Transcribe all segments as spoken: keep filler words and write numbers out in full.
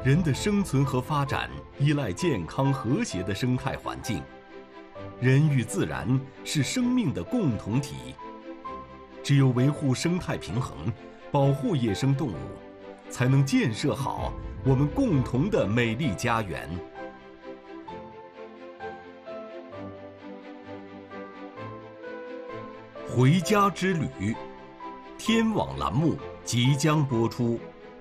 人的生存和发展依赖健康和谐的生态环境，人与自然是生命的共同体。只有维护生态平衡，保护野生动物，才能建设好我们共同的美丽家园。回家之旅，天网栏目即将播出。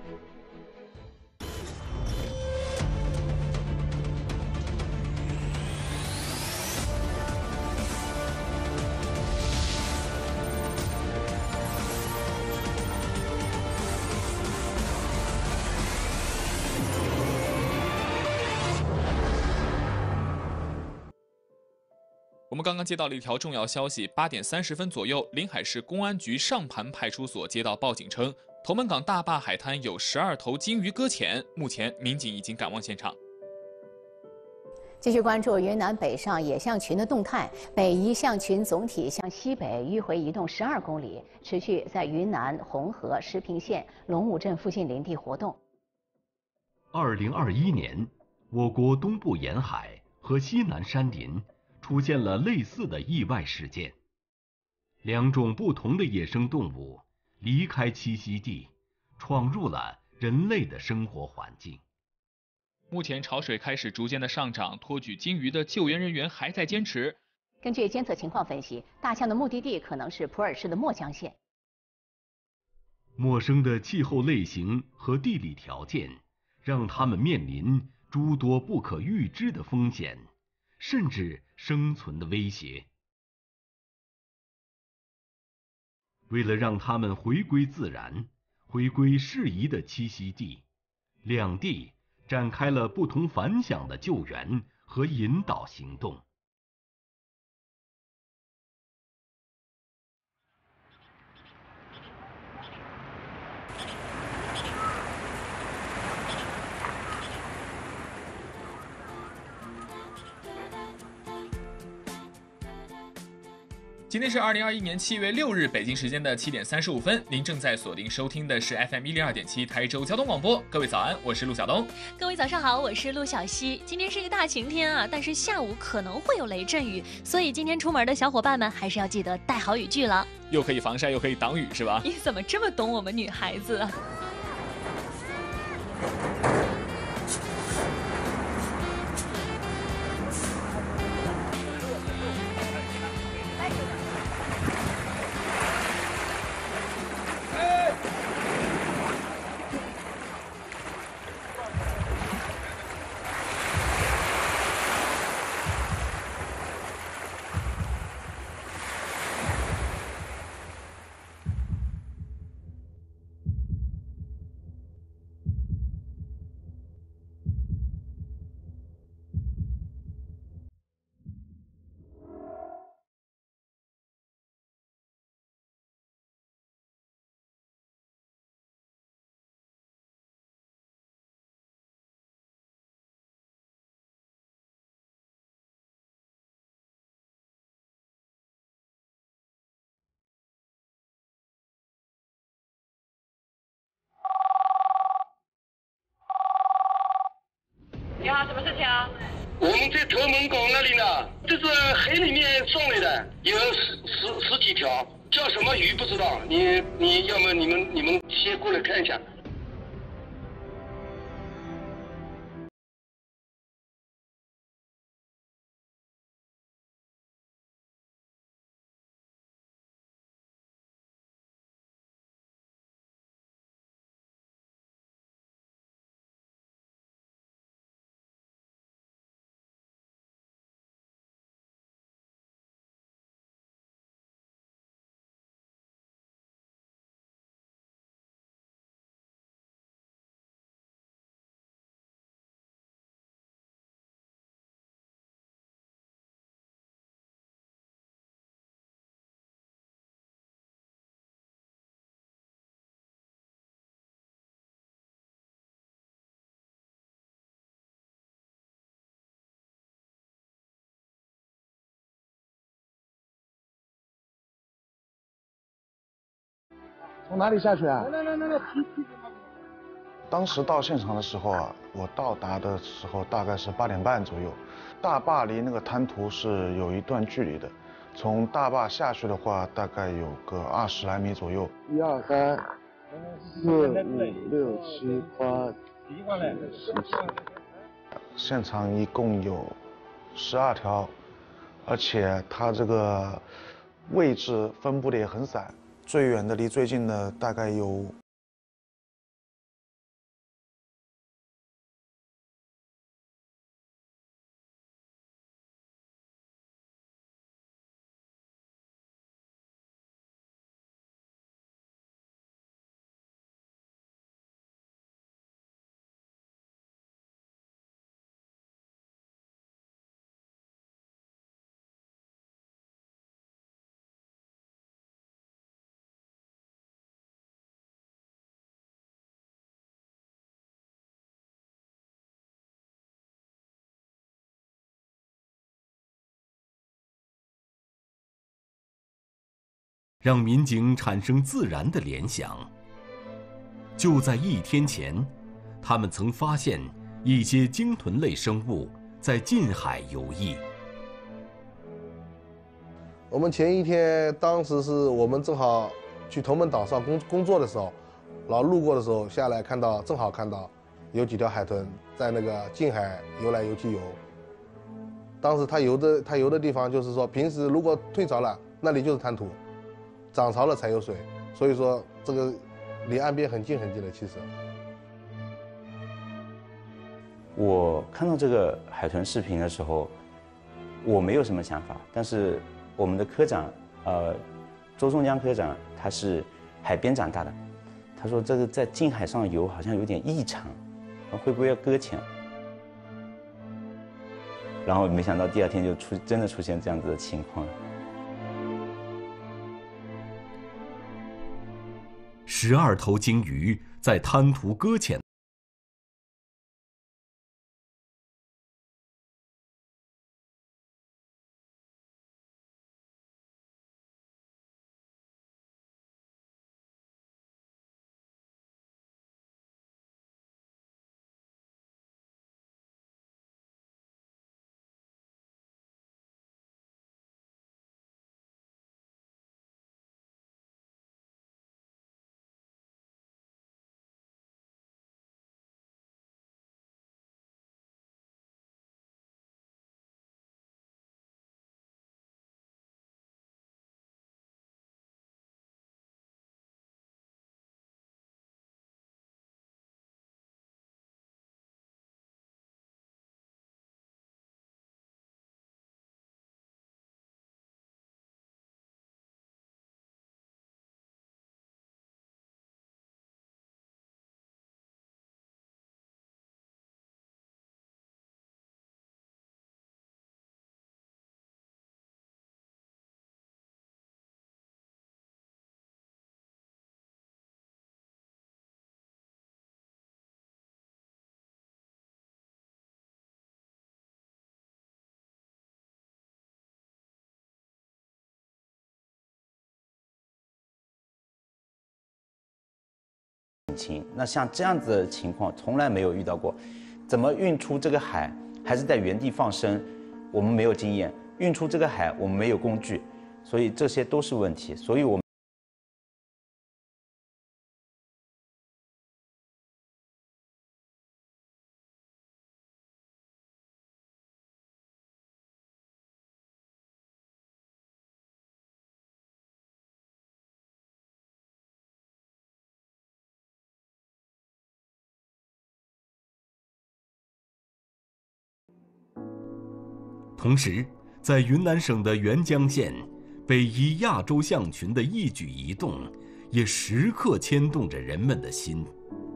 我们刚刚接到了一条重要消息，八点三十分左右，临海市公安局上盘派出所接到报警称，头门港大坝海滩有十二头鲸鱼搁浅，目前民警已经赶往现场。 继续关注云南北上野象群的动态，北移象群总体向西北迂回移动十二公里，持续在云南红河、石屏县龙武镇附近林地活动。 二零二一年，我国东部沿海和西南山林出现了类似的意外事件，两种不同的野生动物离开栖息地，闯入了人类的生活环境。 目前潮水开始逐渐的上涨，托举鲸鱼的救援人员还在坚持。 根据监测情况分析，大象的目的地可能是普洱市的墨江县。 陌生的气候类型和地理条件，让它们面临诸多不可预知的风险，甚至生存的威胁。为了让它们回归自然，回归适宜的栖息地，两地展开了不同凡响的救援和引导行动。 今天是二零二一年七月六日，北京时间的七点三十五分。您正在锁定收听的是 F M 一零二点七台州交通广播。各位早安，我是陆晓东。 各位早上好，我是陆小西。今天是一个大晴天啊，但是下午可能会有雷阵雨，所以今天出门的小伙伴们还是要记得带好雨具了。 又可以防晒，又可以挡雨，是吧？ 你怎么这么懂我们女孩子啊？ 你好，什么事情啊？我们在头门港那里呢，这是海里面上来的，有十十十几条，叫什么鱼不知道。你你要么你们你们先过来看一下。 从哪里下去啊？ 来来来来， 当时到现场的时候啊，我到达的时候大概是八点半左右。大坝离那个滩涂是有一段距离的，从大坝下去的话，大概有个二十来米左右。 一二三，四五六七八九十十。 现场一共有十二条，而且它这个位置分布的也很散，最远的离最近的大概有。 让民警产生自然的联想。就在一天前，他们曾发现一些鲸豚类生物在近海游弋。 我们前一天，当时是我们正好去头门岛上工工作的时候，然后路过的时候下来看到，正好看到有几条海豚在那个近海游来游去游。当时它游的它游的地方就是说，平时如果退潮了，那里就是滩涂。涨潮了才有水，所以说这个离岸边很近很近的。其实， 我看到这个海豚视频的时候，我没有什么想法，但是我们的科长，呃，周仲江科长，他是海边长大的，他说这个在近海上游好像有点异常，会不会要搁浅？然后没想到第二天就出真的出现这样子的情况。 十二头鲸鱼在滩涂搁浅。 那像这样子的情况从来没有遇到过，怎么运出这个海，还是在原地放生，我们没有经验，运出这个海我们没有工具，所以这些都是问题，所以我们。 同时，在云南省的沅江县，北移亚洲象群的一举一动，也时刻牵动着人们的心。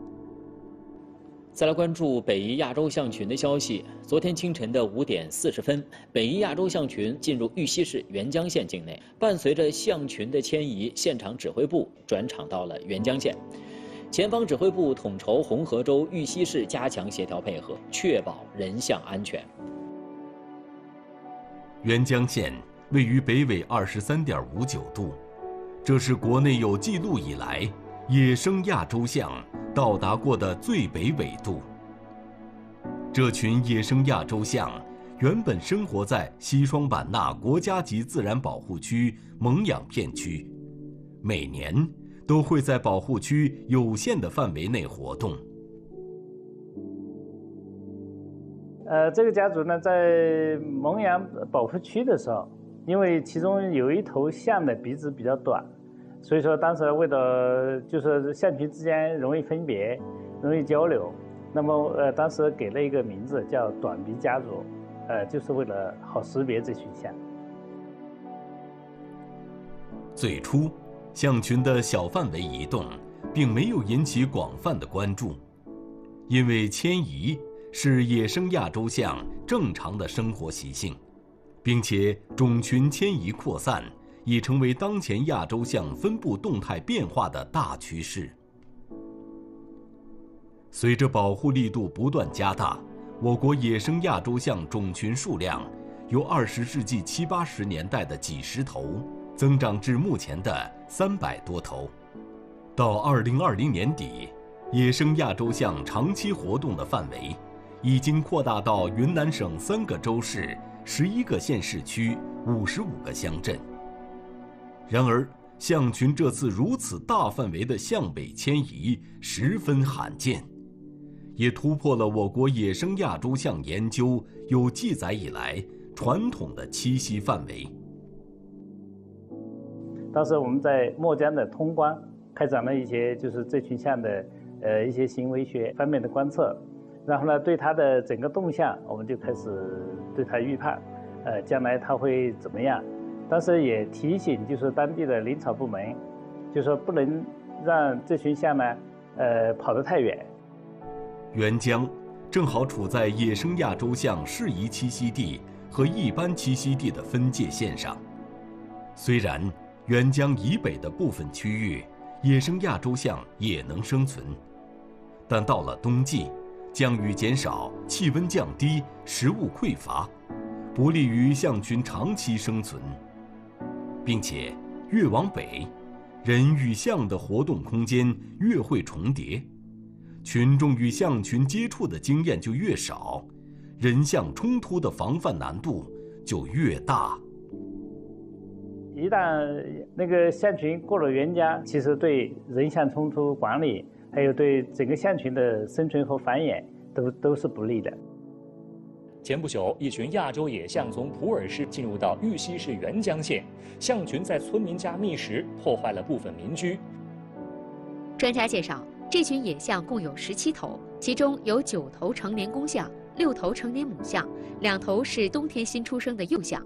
再来关注北移亚洲象群的消息。昨天清晨的五点四十分，北移亚洲象群进入玉溪市沅江县境内。伴随着象群的迁移，现场指挥部转场到了沅江县。前方指挥部统筹红河州、玉溪市加强协调配合，确保人象安全。 沅江县位于北纬二十三点五九度，这是国内有记录以来野生亚洲象到达过的最北纬度。这群野生亚洲象原本生活在西双版纳国家级自然保护区蒙养片区，每年都会在保护区有限的范围内活动。 呃，这个家族呢，在蒙养保护区的时候，因为其中有一头象的鼻子比较短，所以说当时为了就是象群之间容易分别、容易交流，那么呃，当时给了一个名字叫短鼻家族，呃，就是为了好识别这群象。 最初，象群的小范围移动，并没有引起广泛的关注，因为迁移是野生亚洲象正常的生活习性，并且种群迁移扩散已成为当前亚洲象分布动态变化的大趋势。随着保护力度不断加大，我国野生亚洲象种群数量由二十世纪七八十年代的几十头增长至目前的三百多头。到二零二零年底，野生亚洲象长期活动的范围已经扩大到云南省三个州市、十一个县市区、五十五个乡镇。然而，象群这次如此大范围的向北迁移十分罕见，也突破了我国野生亚洲象研究有记载以来传统的栖息范围。 当时我们在墨江的通关开展了一些就是这群象的呃一些行为学方面的观测，然后呢，对它的整个动向，我们就开始对它预判，呃，将来它会怎么样？但是也提醒就是当地的林草部门，就说不能让这群象呢，呃，跑得太远。 沅江正好处在野生亚洲象适宜栖息地和一般栖息地的分界线上。虽然沅江以北的部分区域野生亚洲象也能生存，但到了冬季，降雨减少，气温降低，食物匮乏，不利于象群长期生存。并且越往北，人与象的活动空间越会重叠，群众与象群接触的经验就越少，人象冲突的防范难度就越大。 一旦那个象群过了沅江，其实对人象冲突管理，还有对整个象群的生存和繁衍都都是不利的。 前不久，一群亚洲野象从普洱市进入到玉溪市沅江县，象群在村民家觅食，破坏了部分民居。 专家介绍，这群野象共有十七头，其中有九头成年公象，六头成年母象，两头是冬天新出生的幼象。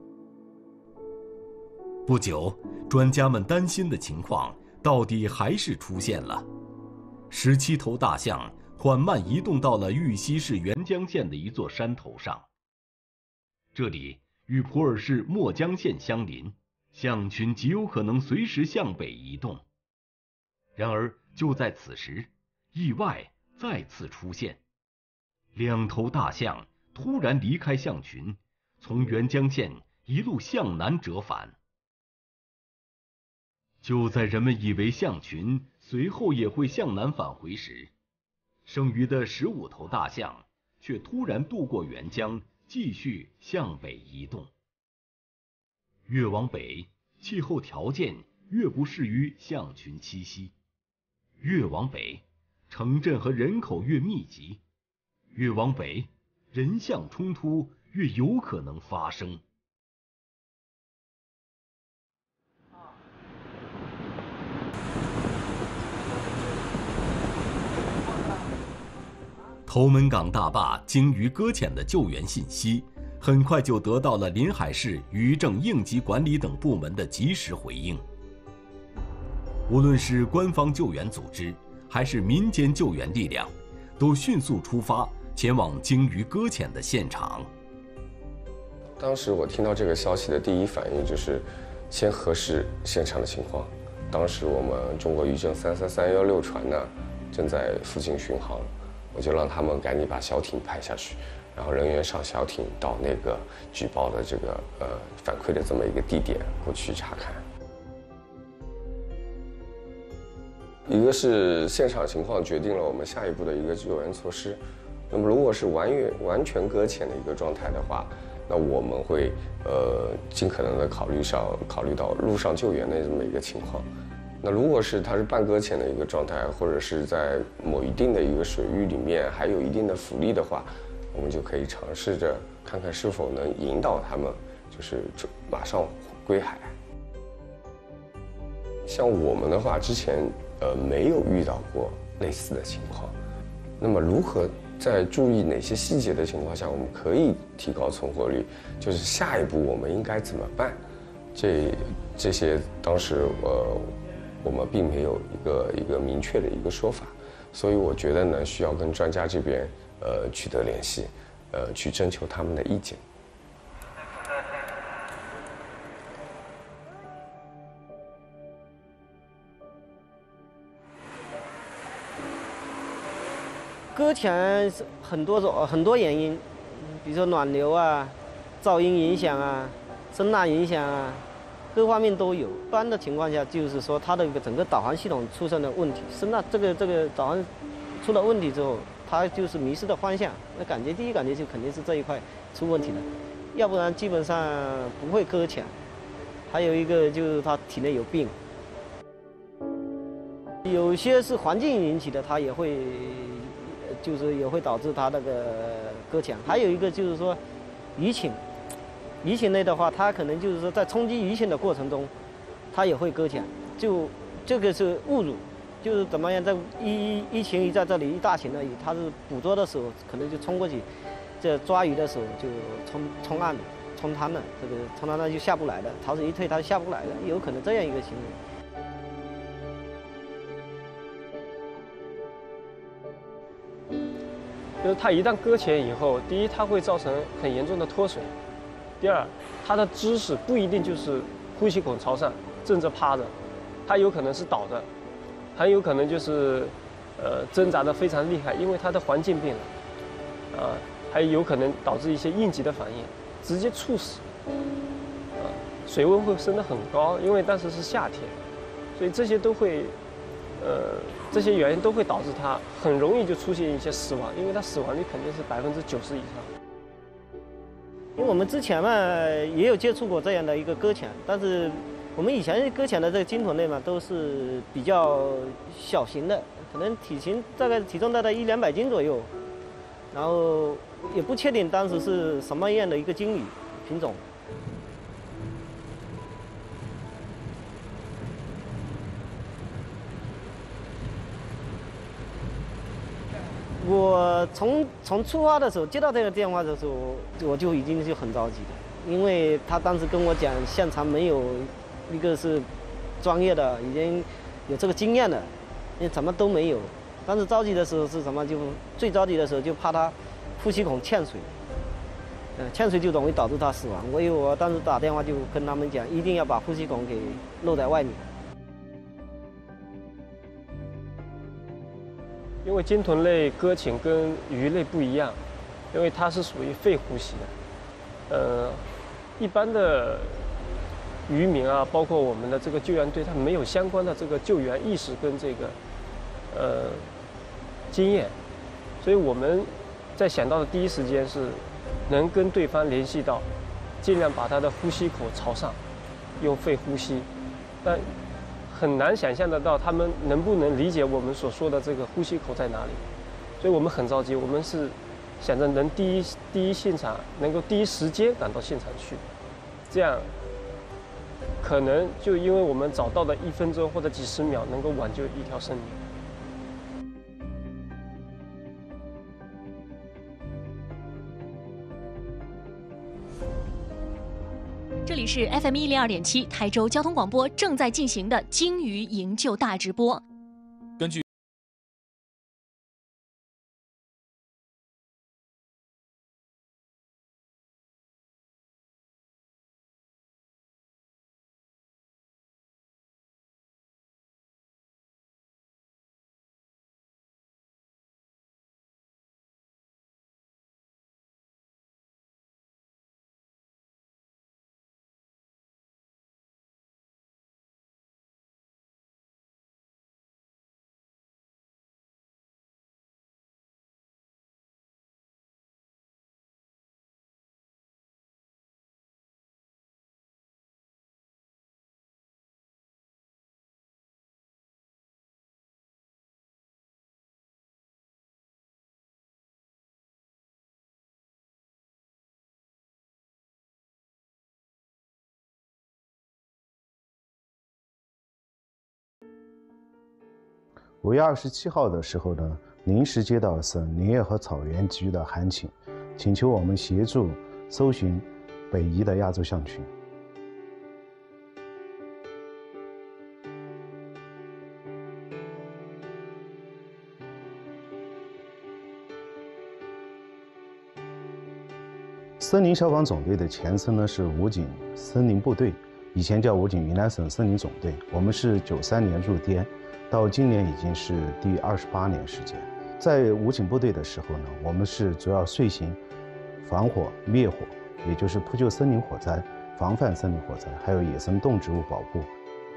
不久，专家们担心的情况到底还是出现了。十七头大象缓慢移动到了玉溪市沅江县的一座山头上。这里与普洱市墨江县相邻，象群极有可能随时向北移动。然而，就在此时，意外再次出现，两头大象突然离开象群，从沅江县一路向南折返。就在人们以为象群随后也会向南返回时，剩余的十五头大象却突然渡过沅江，继续向北移动。越往北，气候条件越不适于象群栖息；越往北，城镇和人口越密集；越往北，人象冲突越有可能发生。头门岗大坝鲸鱼搁浅的救援信息，很快就得到了临海市渔政应急管理等部门的及时回应。无论是官方救援组织，还是民间救援力量，都迅速出发前往鲸鱼搁浅的现场。 当时我听到这个消息的第一反应就是先核实现场的情况。当时我们中国渔政三三三幺六船呢正在附近巡航，我就让他们赶紧把小艇派下去，然后人员上小艇到那个举报的这个呃反馈的这么一个地点过去查看。 一个是现场情况决定了我们下一步的一个救援措施。那么如果是完全完全搁浅的一个状态的话，那我们会呃尽可能的考虑上考虑到陆上救援的这么一个情况。那如果是它是半搁浅的一个状态，或者是在某一定的一个水域里面还有一定的浮力的话，我们就可以尝试着看看是否能引导他们，就是马上归海。像我们的话，之前呃没有遇到过类似的情况。那么如何在注意哪些细节的情况下，我们可以提高存活率？就是下一步我们应该怎么办？这这些当时呃我们并没有一个一个明确的一个说法，所以我觉得呢，需要跟专家这边呃取得联系，呃去征求他们的意见。 搁浅是很多种很多原因，比如说暖流啊、噪音影响啊、声呐影响啊，各方面都有。一般的情况下，就是说它的一个整个导航系统出现了问题，声呐这个这个导航出了问题之后，它就是迷失了方向。那感觉第一感觉就肯定是这一块出问题了，要不然基本上不会搁浅。还有一个就是它体内有病，有些是环境引起的，它也会。就是也会导致它那个搁浅，还有一个就是说，鱼群，鱼群类的话，它可能就是说在冲击鱼群的过程中，它也会搁浅，就这个是误入，就是怎么样，在一一一群鱼在这里一大群的鱼，它是捕捉的时候可能就冲过去，这抓鱼的时候就冲冲岸冲滩了，这个冲滩那就下不来了，潮水一退它就下不来了，有可能这样一个情况。 就是它一旦搁浅以后，第一，它会造成很严重的脱水；第二，它的姿势不一定就是呼吸孔朝上、正着趴着，它有可能是倒的，很有可能就是呃挣扎的非常厉害，因为它的环境变了，啊、呃，还有可能导致一些应急的反应，直接猝死，啊、呃，水温会升得很高，因为当时是夏天，所以这些都会。呃，这些原因都会导致它很容易就出现一些死亡，因为它死亡率肯定是百分之九十以上。 因为我们之前嘛也有接触过这样的一个搁浅，但是我们以前搁浅的这个鲸豚类嘛都是比较小型的，可能体型大概体重大概一两百斤左右，然后也不确定当时是什么样的一个鲸鱼品种。我从从出发的时候接到这个电话的时候，我就已经就很着急了，因为他当时跟我讲，现场没有一个是专业的，已经有这个经验的，因为什么都没有。当时着急的时候是什么？就最着急的时候就怕他呼吸孔欠水，嗯、呃，欠水就容易导致他死亡。所以我当时打电话就跟他们讲，一定要把呼吸孔给露在外面。 因为鲸豚类搁浅跟鱼类不一样，因为它是属于肺呼吸的。呃，一般的渔民啊，包括我们的这个救援队，他没有相关的这个救援意识跟这个呃经验，所以我们在想到的第一时间是能跟对方联系到，尽量把他的呼吸口朝上，用肺呼吸，但。很难想象得到他们能不能理解我们所说的这个呼吸口在哪里，所以我们很着急，我们是想着能第一第一现场能够第一时间赶到现场去，这样可能就因为我们找到的一分钟或者几十秒能够挽救一条生命。 这里是 F M 一零二点七台州交通广播正在进行的鲸鱼营救大直播。 根据五月二十七号的时候呢，临时接到省林业和草原局的函请，请求我们协助搜寻北移的亚洲象群。森林消防总队的前身呢是武警森林部队，以前叫武警云南省森林总队。我们是九三年入编，到今年已经是第二十八年时间。在武警部队的时候呢，我们是主要遂行防火灭火，也就是扑救森林火灾、防范森林火灾，还有野生动植物保护。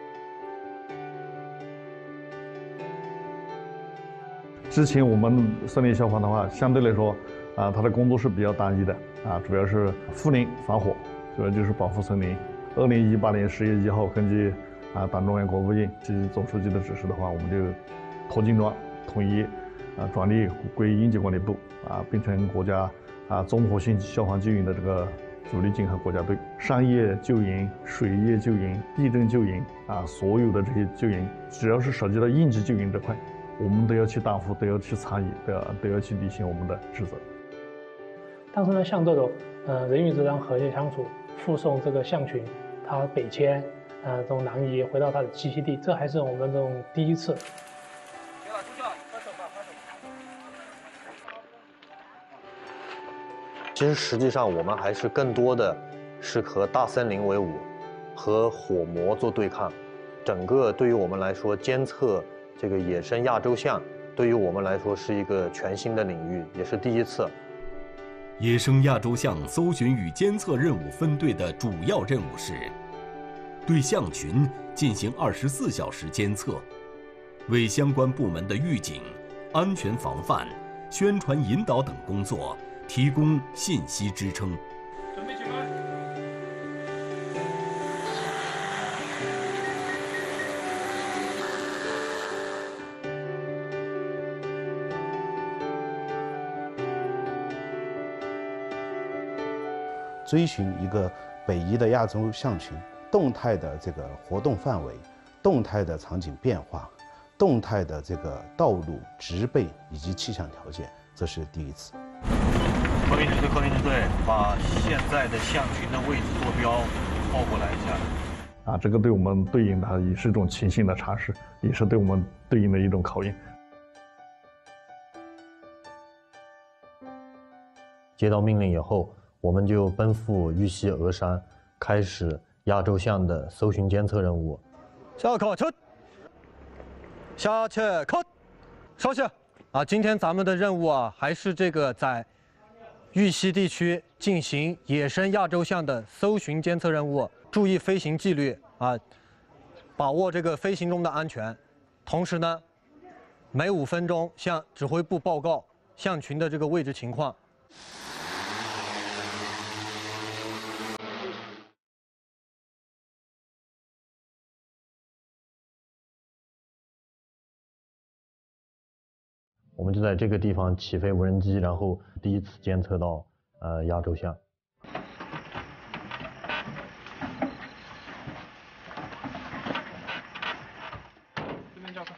之前我们森林消防的话，相对来说，啊，它的工作是比较单一的，啊，主要是护林防火，主要就是保护森林。二零一八年十月一号，根据啊党中央、国务院及总书记的指示的话，我们就脱金装统一啊转隶归应急管理部啊，变成国家啊综合性消防救援的这个主力警和国家队。山叶救援、水叶救援、地震救援啊，所有的这些救援，只要是涉及到应急救援这块，我们都要去担负，都要去参与，都要都要去履行我们的职责。 但是呢，像这种呃人与自然和谐相处，护送这个象群它北迁，呃这种南移回到它的栖息地，这还是我们这种第一次。 其实实际上我们还是更多的是和大森林为伍，和火魔做对抗。整个对于我们来说，监测这个野生亚洲象，对于我们来说是一个全新的领域，也是第一次。 野生亚洲象搜寻与监测任务分队的主要任务是对象群进行二十四小时监测，为相关部门的预警、安全防范、宣传引导等工作提供信息支撑。 准备举杆。 追寻一个北移的亚洲象群动态的这个活动范围、动态的场景变化、动态的这个道路植被以及气象条件，这是第一次。 空运支队，空运支队，把现在的象群的位置坐标报过来一下。 啊，这个对我们对应的也是一种情形的尝试，也是对我们对应的一种考验。 接到命令以后，我们就奔赴玉溪峨山，开始亚洲象的搜寻监测任务。下课出，下去看，稍息啊！今天咱们的任务啊，还是这个在玉溪地区进行野生亚洲象的搜寻监测任务，注意飞行纪律啊，把握这个飞行中的安全。同时呢，每五分钟向指挥部报告象群的这个位置情况。我们就在这个地方起飞无人机，然后第一次监测到呃亚洲象。 这边教课。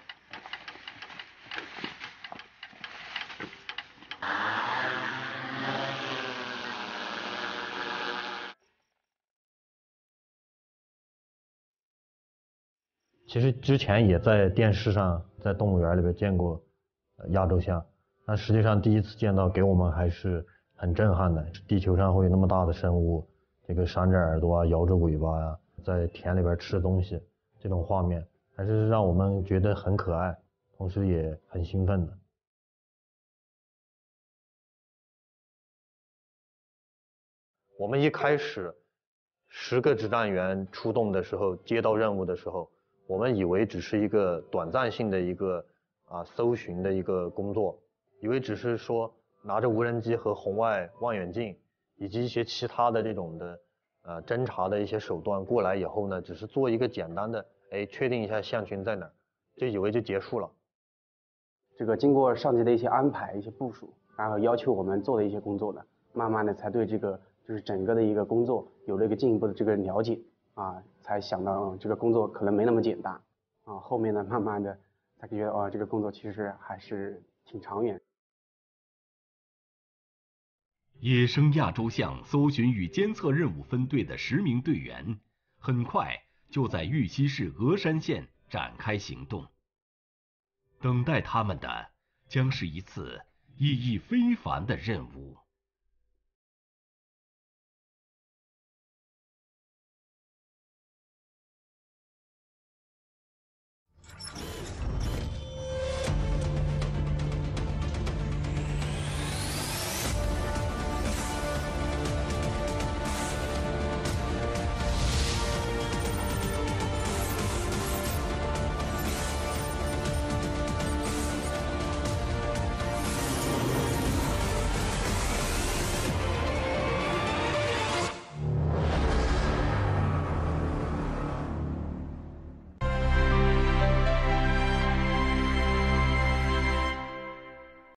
其实之前也在电视上、在动物园里边见过亚洲象，但实际上第一次见到，给我们还是很震撼的。地球上会有那么大的生物，这个扇着耳朵啊，摇着尾巴呀、啊，在田里边吃东西，这种画面还是让我们觉得很可爱，同时也很兴奋的。我们一开始十个指战员出动的时候，接到任务的时候，我们以为只是一个短暂性的一个啊，搜寻的一个工作，以为只是说拿着无人机和红外望远镜，以及一些其他的这种的呃侦查的一些手段过来以后呢，只是做一个简单的哎确定一下象群在哪儿，就以为就结束了。 这个经过上级的一些安排、一些部署，然后要求我们做的一些工作呢，慢慢的才对这个就是整个的一个工作有了一个进一步的这个了解啊，才想到这个工作可能没那么简单。 啊，后面呢，慢慢的才觉得哦，这个工作其实还是挺长远。 野生亚洲象搜寻与监测任务分队的十名队员，很快就在玉溪市峨山县展开行动。等待他们的将是一次意义非凡的任务。